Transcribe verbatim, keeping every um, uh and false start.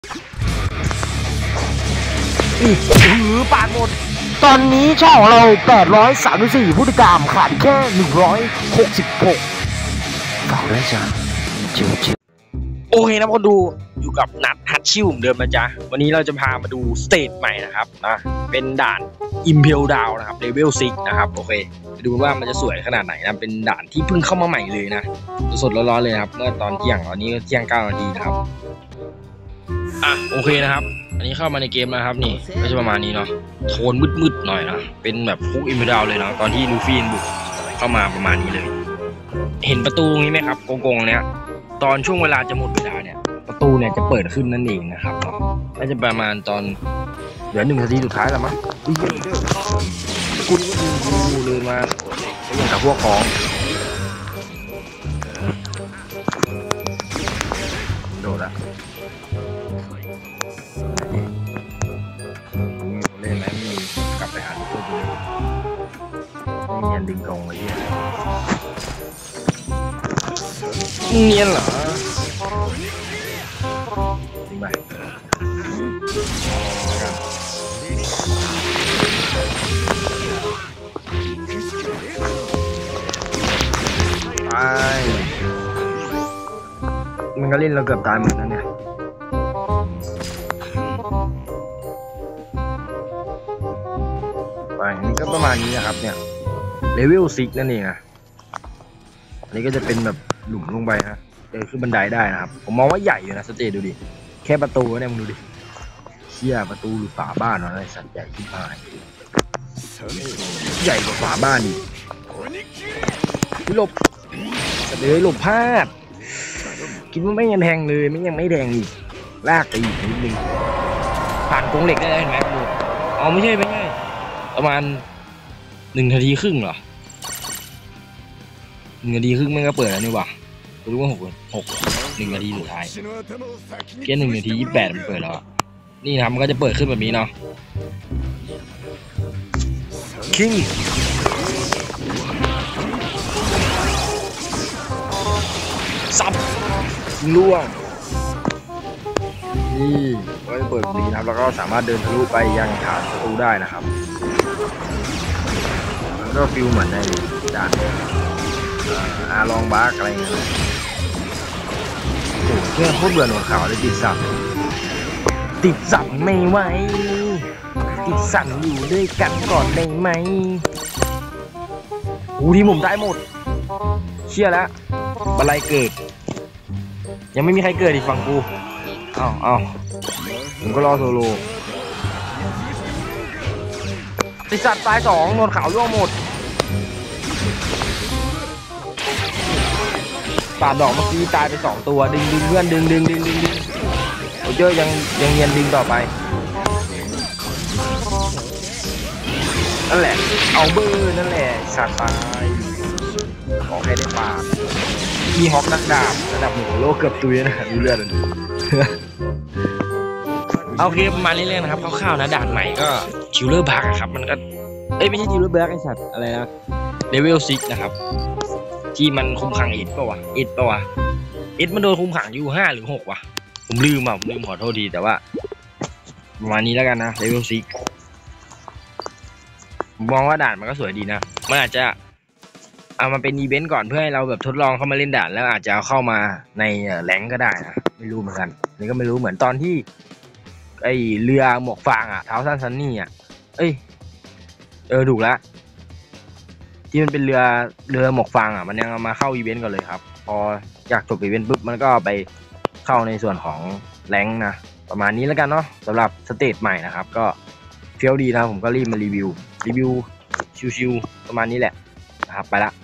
อีกหือปาดหมดตอนนี้ช่องเราแปดร้อยสามสิบสี่ผู้ติดตามขาดแค่หนึ่งร้อยหกสิบหกฝากด้วยจ้ะเจียวเจียวโอเคนะคนดูอยู่กับนัทฮัตชิวเหมือนเดิมนะจ๊ะวันนี้เราจะพามาดูสเตจใหม่นะครับนะเป็นด่าน Impel Down นะครับเลเวลซิกนะครับโอเคไปดูว่ามันจะสวยขนาดไหนนะเป็นด่านที่เพิ่งเข้ามาใหม่เลยนะสดๆร้อนๆเลยครับเมื่อตอนเที่ยงตอนนี้ก็เที่ยงเก้านาทีนะครับอ่ะโอเคนะครับอันนี้เข้ามาในเกมนะครับนี่ก็จะประมาณนี้เนาะโทนมืดๆหน่อยนะเป็นแบบคุกอิมเพลดาวเลยเนาะตอนที่ลูฟี่บุกเข้ามาประมาณนี้เลยเห็นประตูนี้ไหมครับโกงๆเนี้ยตอนช่วงเวลาจะหมดเวลาเนี่ยประตูเนี่ยจะเปิดขึ้นนั่นเองนะครับเนาะน่าจะประมาณตอนเหลือหนึ่งนาทีสุดท้ายแล้วมั้งอุ้ยเยอะเยอะคุณดูเลยมาเรื่องกับพวกของโดดอะเล่นไหมมีกลับไปหาตัวดูเนียนดึงกงไว้เนี่ยเนียนเหรอดึงไปไปมันก็เล่นเราเกือบตายเหมือนกันเนี่ยไปนี่ก็ประมาณนี้นะครับเนี่ยเลเวลซิกนั่นเองนะอันนี้ก็จะเป็นแบบหลุมลงไปนะเดินขึ้นบันไดได้นะครับผมมองว่าใหญ่อยู่นะสเตจดูดิแค่ประตูเนี่ยมึงดูดิเชี่ยประตูหรือฝาบ้านอะไรสัตว์ใหญ่ขึ้นมาใหญ่กว่าฝาบ้านอีกหลบเลยหลบพลาดคิดว่าไม่ยังแทงเลยไม่ยังไม่แทงอีกลากไปอีกนิดนึงผ่านกรงเหล็กได้เห็นไหมดูอ๋อไม่ใช่ไม่ใช่ประมาณหนึ่งนาทีครึ่งเหรอหนึ่งนาทีครึ่งมันก็เปิดแล้วนี่วะรู้ว่าหกหกหนึ่งนาทีสุดท้ายแค่หนึ่งนาทียี่สิบแปดมันเปิดแล้วนี่นะมันก็จะเปิดขึ้นแบบนี้เนาะคิงซับล่วงนี่ก็จะเปิดแบบนี้นะครับแล้วก็สามารถเดินทะลุไปยังฐานประตูได้นะครับมันก็ฟิลเหมือนในด่านอาลองบาร์กอะไรเงี้ยโอ้โหเพื่อนโคตรเบื่อหนวดขาวเลยติดสับติดสับไม่ไหวติดสั่นอยู่ด้วยกันก่อนได้ไหมโอ้ที่ผมได้หมดเชื่อแล้วบันไลเกิดยังไม่มีใครเกิดอีกฝั่งกูอ้าวอ้าวผมก็รอโซโลติดสัตว์ตายสองหนวดขาวร่วงหมดปาดดอกเมื่อกี้ตายไปสองตัวดึงดึงเพื่อนดึงดึงดึงดึงดึงโอ้เจ้ายังยังเย็นดึงต่อไปนั่นแหละเอาเบอร์นั่นแหละสัตว์ตายขอให้ได้ปาดมีฮอกนักดาบระดับหนึ่งของโลกเกือบตุยนะดูเลือดเลยโอเคประมาณนี้เลยนะครับคร่าวๆนะด่านใหม่ก็คิวเลอร์บักครับมันก็เอ้ยไม่ใช่คิวเลอร์บักไอสัตว์อะไรนะเลเวลซิกนะครับที่มันคุมขังเอ็ดป่าวะเอ็ดป่าวะเอ็ดมันโดนคุมขังอยู่ห้าหรือหกวะผมลืมอ่ะผมลืมขอโทษทีแต่ว่าประมาณนี้แล้วกันนะเลเวลซิกผมมองว่าด่านมันก็สวยดีนะมันอาจจะเอามาเป็นอีเวนต์ก่อนเพื่อให้เราแบบทดลองเข้ามาเล่นด่านแล้วอาจจะเอาเข้ามาในแรงก็ได้นะไม่รู้เหมือนกันนี่ก็ไม่รู้เหมือนตอนที่ไอเรือหมวกฟางอ่ะเท้าสั้นซันนี่อ่ะเอ้ยเออถูกแล้วที่มันเป็นเรือเรือหมวกฟางอ่ะมันยังเอามาเข้าอีเวนต์ก่อนเลยครับพออยากจบอีเวนต์ปุ๊บมันก็ไปเข้าในส่วนของแรงนะประมาณนี้แล้วกันเนาะสำหรับสเตจใหม่นะครับก็เฟี้ยวดีนะผมก็รีบมารีวิวรีวิวชิวๆประมาณนี้แหละนะครับไปละ